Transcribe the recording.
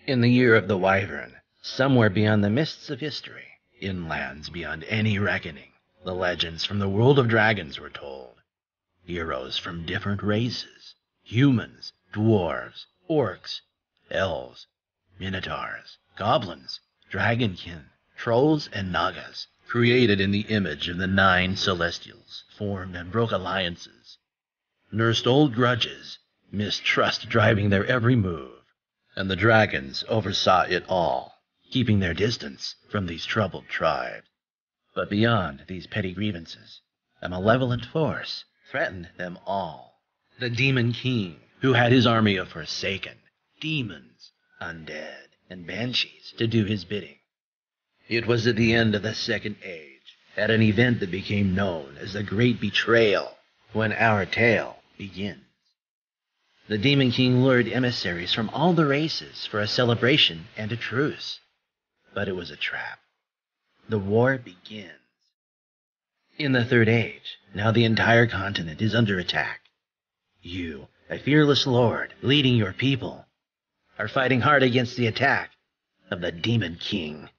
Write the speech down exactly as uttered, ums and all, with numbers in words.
In the year of the Wyvern, somewhere beyond the mists of history, in lands beyond any reckoning, the legends from the world of dragons were told. Heroes from different races, humans, dwarves, orcs, elves, minotaurs, goblins, dragonkin, trolls, and nagas, created in the image of the nine celestials, formed and broke alliances, nursed old grudges, mistrust driving their every move, and the dragons oversaw it all, keeping their distance from these troubled tribes. But beyond these petty grievances, a malevolent force threatened them all. The Demon King, who had his army of Forsaken, demons, undead, and banshees to do his bidding. It was at the end of the Second Age, at an event that became known as the Great Betrayal, when our tale begins. The Demon King lured emissaries from all the races for a celebration and a truce. But it was a trap. The war begins. In the Third Age, now the entire continent is under attack. You, a fearless lord leading your people, are fighting hard against the attack of the Demon King.